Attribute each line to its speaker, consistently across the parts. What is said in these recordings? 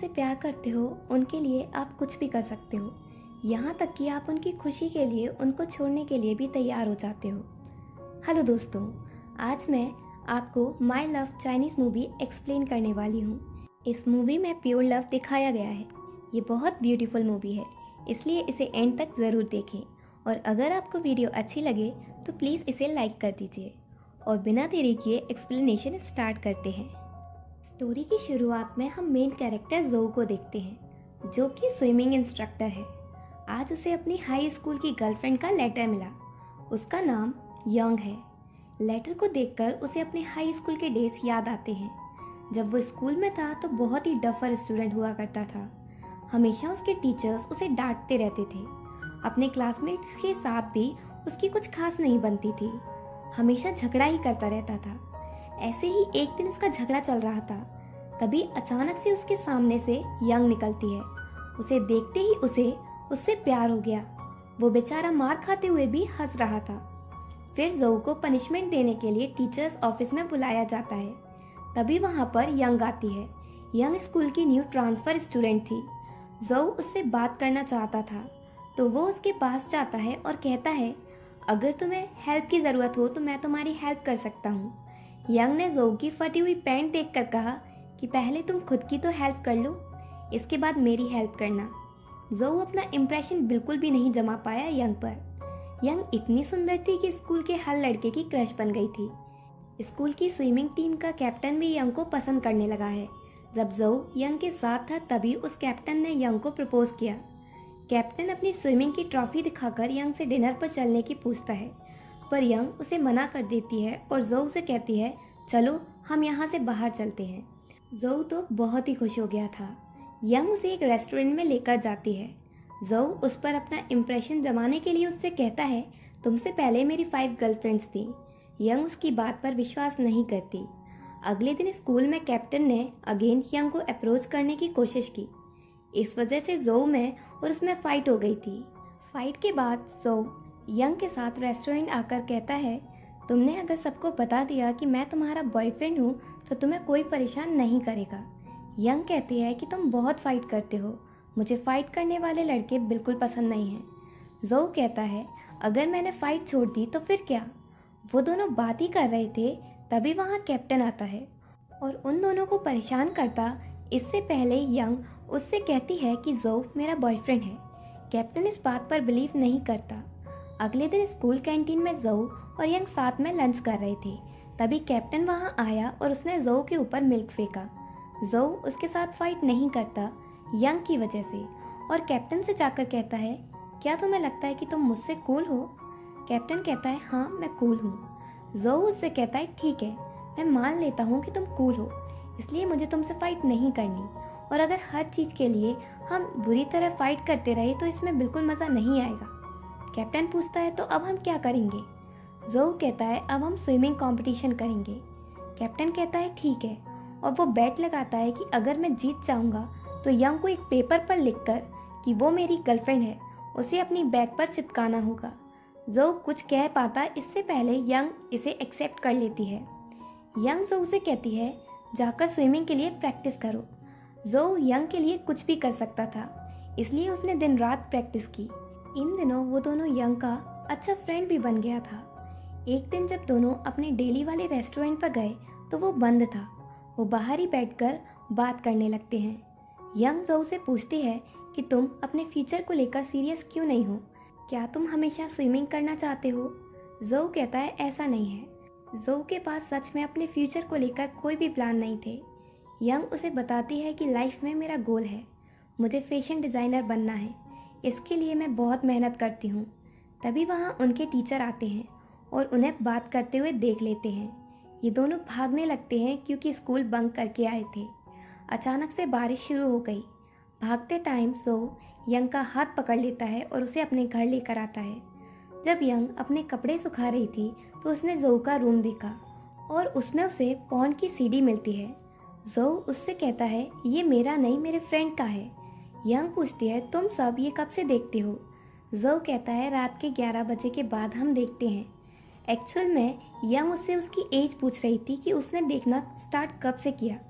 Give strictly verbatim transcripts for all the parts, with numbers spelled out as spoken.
Speaker 1: प्यार करते हो उनके लिए आप कुछ भी कर सकते हो, यहाँ तक कि आप उनकी खुशी के लिए उनको छोड़ने के लिए भी तैयार हो जाते हो। हेलो दोस्तों, आज मैं आपको my love Chinese movie explain करने वाली हूँ। इस मूवी में प्योर लव दिखाया गया है। ये बहुत ब्यूटीफुल मूवी है, इसलिए इसे एंड तक ज़रूर देखें। और अगर आपको वीडियो अच्छी लगे तो प्लीज़ इसे लाइक कर दीजिए। और बिना देरी किए एक्सप्लेनेशन स्टार्ट करते हैं। स्टोरी की शुरुआत में हम मेन कैरेक्टर जोऊ को देखते हैं, जो कि स्विमिंग इंस्ट्रक्टर है। आज उसे अपनी हाई स्कूल की गर्लफ्रेंड का लेटर मिला। उसका नाम यंग है। लेटर को देखकर उसे अपने हाई स्कूल के डेज याद आते हैं। जब वो स्कूल में था तो बहुत ही डफर स्टूडेंट हुआ करता था। हमेशा उसके टीचर्स उसे डांटते रहते थे। अपने क्लासमेट्स के साथ भी उसकी कुछ खास नहीं बनती थी। हमेशा झगड़ा ही करता रहता था। ऐसे ही एक दिन उसका झगड़ा चल रहा था, तभी अचानक से उसके सामने से यंग निकलती है। उसे देखते ही उसे उससे प्यार हो गया। वो बेचारा मार खाते हुए भी हंस रहा था। फिर जोऊ को पनिशमेंट देने के लिए टीचर्स ऑफिस में बुलाया जाता है। तभी वहाँ पर यंग आती है। यंग स्कूल की न्यू ट्रांसफ़र स्टूडेंट थी। जोऊ उससे बात करना चाहता था, तो वो उसके पास जाता है और कहता है, अगर तुम्हें हेल्प की ज़रूरत हो तो मैं तुम्हारी हेल्प कर सकता हूँ। यंग ने जोऊ की फटी हुई पैंट देखकर कहा कि पहले तुम खुद की तो हेल्प कर लो, इसके बाद मेरी हेल्प करना। जोऊ अपना इम्प्रेशन बिल्कुल भी नहीं जमा पाया यंग पर। यंग इतनी सुंदर थी कि स्कूल के हर लड़के की क्रश बन गई थी। स्कूल की स्विमिंग टीम का कैप्टन भी यंग को पसंद करने लगा है। जब जोऊ यंग के साथ था तभी उस कैप्टन ने यंग को प्रपोज किया। कैप्टन अपनी स्विमिंग की ट्रॉफी दिखाकर यंग से डिनर पर चलने की पूछता है, पर यंग उसे मना कर देती है और जोऊ से कहती है, चलो हम यहाँ से बाहर चलते हैं। जोऊ तो बहुत ही खुश हो गया था। यंग उसे एक रेस्टोरेंट में लेकर जाती है। जोऊ उस पर अपना इम्प्रेशन जमाने के लिए उससे कहता है, तुमसे पहले मेरी फाइव गर्लफ्रेंड्स थी। यंग उसकी बात पर विश्वास नहीं करती। अगले दिन स्कूल में कैप्टन ने अगेन यंग को अप्रोच करने की कोशिश की। इस वजह से जोऊ में और उसमें फाइट हो गई थी। फाइट के बाद जोऊ यंग के साथ रेस्टोरेंट आकर कहता है, तुमने अगर सबको बता दिया कि मैं तुम्हारा बॉयफ्रेंड हूँ तो तुम्हें कोई परेशान नहीं करेगा। यंग कहती है कि तुम बहुत फाइट करते हो, मुझे फाइट करने वाले लड़के बिल्कुल पसंद नहीं हैं। जोऊ कहता है, अगर मैंने फाइट छोड़ दी तो फिर क्या। वो दोनों बात ही कर रहे थे, तभी वहाँ कैप्टन आता है और उन दोनों को परेशान करता। इससे पहले यंग उससे कहती है कि जोऊ मेरा बॉयफ्रेंड है। कैप्टन इस बात पर बिलीव नहीं करता। अगले दिन स्कूल कैंटीन में जोऊ और यंग साथ में लंच कर रहे थे, तभी कैप्टन वहाँ आया और उसने जोऊ के ऊपर मिल्क फेंका। जोऊ उसके साथ फाइट नहीं करता यंग की वजह से, और कैप्टन से जाकर कहता है, क्या तुम्हें लगता है कि तुम मुझसे कूल हो। कैप्टन कहता है, हाँ मैं कूल हूँ। जोऊ उससे कहता है, ठीक है, मैं मान लेता हूँ कि तुम कूल हो, इसलिए मुझे तुमसे फाइट नहीं करनी। और अगर हर चीज़ के लिए हम बुरी तरह फाइट करते रहे तो इसमें बिल्कुल मज़ा नहीं आएगा। कैप्टन पूछता है, तो अब हम क्या करेंगे। जोऊ कहता है, अब हम स्विमिंग कंपटीशन करेंगे। कैप्टन कहता है, ठीक है, और वो बेट लगाता है कि अगर मैं जीत जाऊँगा तो यंग को एक पेपर पर लिखकर कि वो मेरी गर्लफ्रेंड है उसे अपनी बैग पर चिपकाना होगा। जोऊ कुछ कह पाता इससे पहले यंग इसे एक्सेप्ट कर लेती है। यंग जोऊ से कहती है, जाकर स्विमिंग के लिए प्रैक्टिस करो। जोऊ यंग के लिए कुछ भी कर सकता था, इसलिए उसने दिन रात प्रैक्टिस की। इन दिनों वो दोनों यंग का अच्छा फ्रेंड भी बन गया था। एक दिन जब दोनों अपने डेली वाले रेस्टोरेंट पर गए तो वो बंद था। वो बाहर ही बैठकर बात करने लगते हैं। यंग जोऊ से पूछती है कि तुम अपने फ्यूचर को लेकर सीरियस क्यों नहीं हो, क्या तुम हमेशा स्विमिंग करना चाहते हो। जोऊ कहता है, ऐसा नहीं है। जोऊ के पास सच में अपने फ्यूचर को लेकर कोई भी प्लान नहीं थे। यंग उसे बताती है कि लाइफ में मेरा गोल है, मुझे फैशन डिज़ाइनर बनना है, इसके लिए मैं बहुत मेहनत करती हूँ। तभी वहाँ उनके टीचर आते हैं और उन्हें बात करते हुए देख लेते हैं। ये दोनों भागने लगते हैं क्योंकि स्कूल बंक करके आए थे। अचानक से बारिश शुरू हो गई। भागते टाइम जोऊ यंग का हाथ पकड़ लेता है और उसे अपने घर लेकर आता है। जब यंग अपने कपड़े सुखा रही थी तो उसने जोऊ का रूम देखा और उसमें उसे पॉर्न की सीडी मिलती है। जोऊ उससे कहता है, ये मेरा नहीं, मेरे फ्रेंड का है। यंग पूछती है, तुम सब ये कब से देखते हो। जोऊ कहता है, रात के ग्यारह बजे के बाद हम देखते हैं। एक्चुअल में यंग उससे उसकी एज पूछ रही थी कि उसने देखना स्टार्ट कब से किया।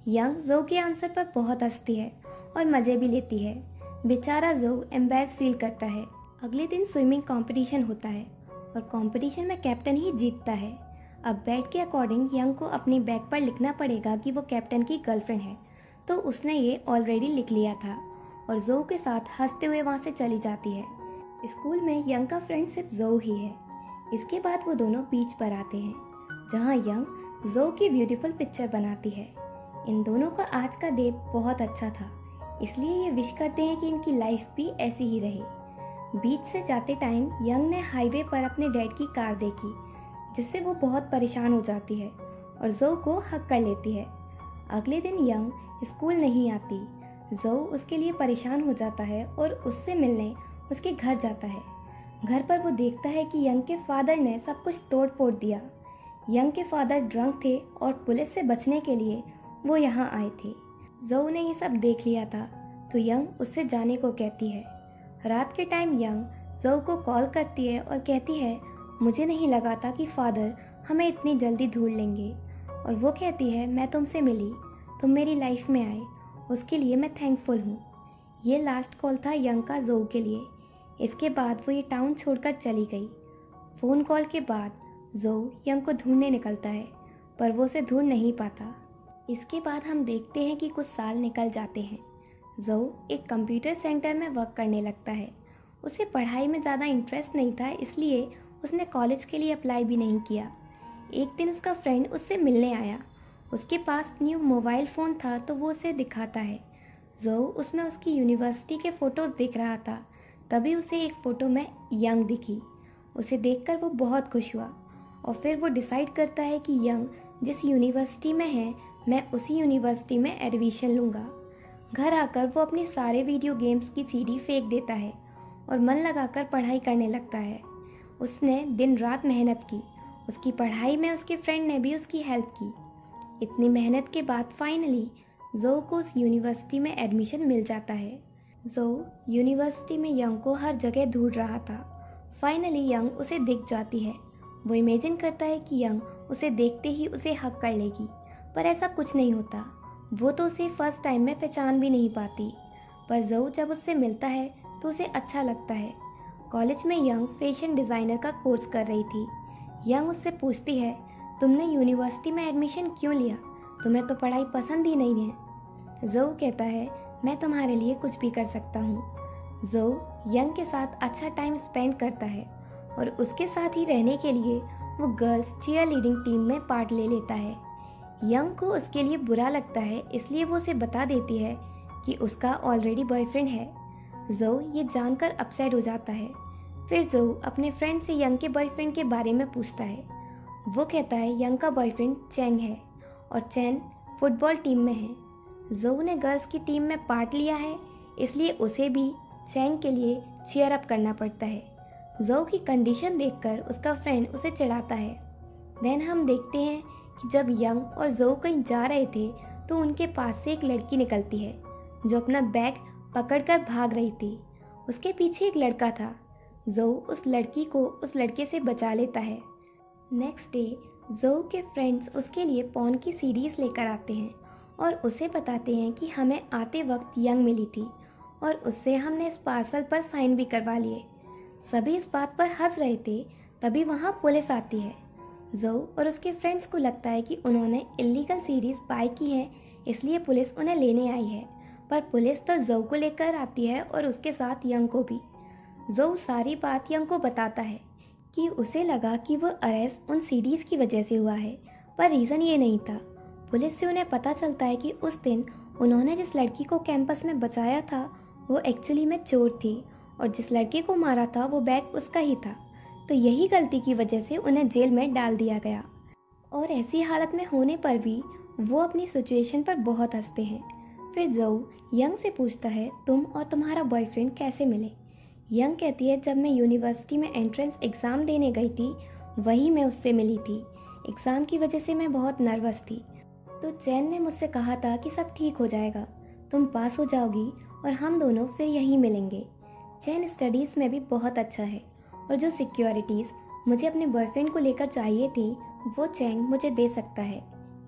Speaker 1: यंग जो के आंसर पर बहुत हंसती है और मज़े भी लेती है। बेचारा जो एम्बैरेस फील करता है। अगले दिन स्विमिंग कंपटीशन होता है और कंपटीशन में कैप्टन ही जीतता है। अब बैट के अकॉर्डिंग यंग को अपनी बैग पर लिखना पड़ेगा कि वो कैप्टन की गर्लफ्रेंड है, तो उसने ये ऑलरेडी लिख लिया था और जो के साथ हंसते हुए वहाँ से चली जाती है। स्कूल में यंग का फ्रेंड सिर्फ जो ही है। इसके बाद वो दोनों बीच पर आते हैं जहाँ यंग जो की ब्यूटीफुल पिक्चर बनाती है। इन दोनों का आज का डे बहुत अच्छा था, इसलिए ये विश करते हैं कि इनकी लाइफ भी ऐसी ही रहे। बीच से जाते टाइम यंग ने हाईवे पर अपने डैड की कार देखी, जिससे वो बहुत परेशान हो जाती है और जो को हक कर लेती है। अगले दिन यंग स्कूल नहीं आती। जो उसके लिए परेशान हो जाता है और उससे मिलने उसके घर जाता है। घर पर वो देखता है कि यंग के फादर ने सब कुछ तोड़ फोड़ दिया। यंग के फादर ड्रंक थे और पुलिस से बचने के लिए वो यहाँ आए थे। जो ने ये सब देख लिया था तो यंग उससे जाने को कहती है। रात के टाइम यंग जो को कॉल करती है और कहती है, मुझे नहीं लगा था कि फादर हमें इतनी जल्दी ढूंढ लेंगे। और वो कहती है, मैं तुमसे मिली, तुम मेरी लाइफ में आए, उसके लिए मैं थैंकफुल हूँ। ये लास्ट कॉल था यंग का जो के लिए। इसके बाद वो ये टाउन छोड़कर चली गई। फ़ोन कॉल के बाद जो यंग को ढूंढने निकलता है, पर वो उसे ढूंढ नहीं पाता। इसके बाद हम देखते हैं कि कुछ साल निकल जाते हैं। जो एक कंप्यूटर सेंटर में वर्क करने लगता है। उसे पढ़ाई में ज़्यादा इंटरेस्ट नहीं था, इसलिए उसने कॉलेज के लिए अप्लाई भी नहीं किया। एक दिन उसका फ्रेंड उससे मिलने आया। उसके पास न्यू मोबाइल फ़ोन था तो वो उसे दिखाता है। जो उसमें उसकी यूनिवर्सिटी के फ़ोटोज़ देख रहा था, तभी उसे एक फ़ोटो में यंग दिखी। उसे देखकर वो बहुत खुश हुआ और फिर वो डिसाइड करता है कि यंग जिस यूनिवर्सिटी में है, मैं उसी यूनिवर्सिटी में एडमिशन लूँगा। घर आकर वो अपने सारे वीडियो गेम्स की सीडी फेंक देता है और मन लगाकर पढ़ाई करने लगता है। उसने दिन रात मेहनत की। उसकी पढ़ाई में उसके फ्रेंड ने भी उसकी हेल्प की। इतनी मेहनत के बाद फाइनली जो को उस यूनिवर्सिटी में एडमिशन मिल जाता है। जो यूनिवर्सिटी में यंग को हर जगह ढूंढ रहा था। फाइनली यंग उसे दिख जाती है। वो इमेजिन करता है कि यंग उसे देखते ही उसे हक कर लेगी, पर ऐसा कुछ नहीं होता। वो तो उसे फर्स्ट टाइम में पहचान भी नहीं पाती। पर जो जब उससे मिलता है तो उसे अच्छा लगता है। कॉलेज में यंग फैशन डिज़ाइनर का कोर्स कर रही थी। यंग उससे पूछती है, तुमने यूनिवर्सिटी में एडमिशन क्यों लिया? तुम्हें तो पढ़ाई पसंद ही नहीं है। जो कहता है, मैं तुम्हारे लिए कुछ भी कर सकता हूँ। जो यंग के साथ अच्छा टाइम स्पेंड करता है और उसके साथ ही रहने के लिए वो गर्ल्स चीयर लीडिंग टीम में पार्ट ले लेता है। यंग को उसके लिए बुरा लगता है, इसलिए वो उसे बता देती है कि उसका ऑलरेडी बॉयफ्रेंड है। जो ये जानकर अपसेट हो जाता है। फिर जो अपने फ्रेंड से यंग के बॉयफ्रेंड के बारे में पूछता है। वो कहता है यंग का बॉयफ्रेंड चैंग है और चैन फुटबॉल टीम में है। जो ने गर्ल्स की टीम में पार्ट लिया है, इसलिए उसे भी चैंग के लिए चीयर अप करना पड़ता है। जो की कंडीशन देखकर उसका फ्रेंड उसे चिढ़ाता है। देन हम देखते हैं कि जब यंग और जो कहीं जा रहे थे तो उनके पास से एक लड़की निकलती है जो अपना बैग पकड़कर भाग रही थी। उसके पीछे एक लड़का था। जो उस लड़की को उस लड़के से बचा लेता है। नेक्स्ट डे जो के फ्रेंड्स उसके लिए पॉन की सीरीज़ लेकर आते हैं और उसे बताते हैं कि हमें आते वक्त यंग मिली थी और उससे हमने इस पार्सल पर साइन भी करवा लिए। सभी इस बात पर हंस रहे थे, तभी वहाँ पुलिस आती है। जो और उसके फ्रेंड्स को लगता है कि उन्होंने इलीगल सीरीज़ बाय की है, इसलिए पुलिस उन्हें लेने आई है। पर पुलिस तो जो को लेकर आती है और उसके साथ यंग को भी। जो सारी बात यंग को बताता है कि उसे लगा कि वो अरेस्ट उन सीरीज़ की वजह से हुआ है, पर रीज़न ये नहीं था। पुलिस से उन्हें पता चलता है कि उस दिन उन्होंने जिस लड़की को कैंपस में बचाया था वो एक्चुअली में चोर थी और जिस लड़के को मारा था वो बैग उसका ही था। तो यही गलती की वजह से उन्हें जेल में डाल दिया गया। और ऐसी हालत में होने पर भी वो अपनी सिचुएशन पर बहुत हंसते हैं। फिर जो यंग से पूछता है, तुम और तुम्हारा बॉयफ्रेंड कैसे मिले? यंग कहती है, जब मैं यूनिवर्सिटी में एंट्रेंस एग्ज़ाम देने गई थी वही मैं उससे मिली थी। एग्ज़ाम की वजह से मैं बहुत नर्वस थी, तो चैन ने मुझसे कहा था कि सब ठीक हो जाएगा, तुम पास हो जाओगी और हम दोनों फिर यहीं मिलेंगे। चैन स्टडीज़ में भी बहुत अच्छा है और जो सिक्योरिटीज़ मुझे अपने बॉयफ्रेंड को लेकर चाहिए थी वो चैंग मुझे दे सकता है।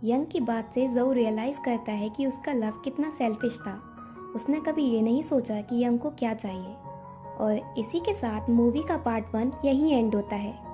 Speaker 1: यंग की बात से ज़ो रियलाइज़ करता है कि उसका लव कितना सेल्फिश था। उसने कभी ये नहीं सोचा कि यंग को क्या चाहिए। और इसी के साथ मूवी का पार्ट वन यहीं एंड होता है।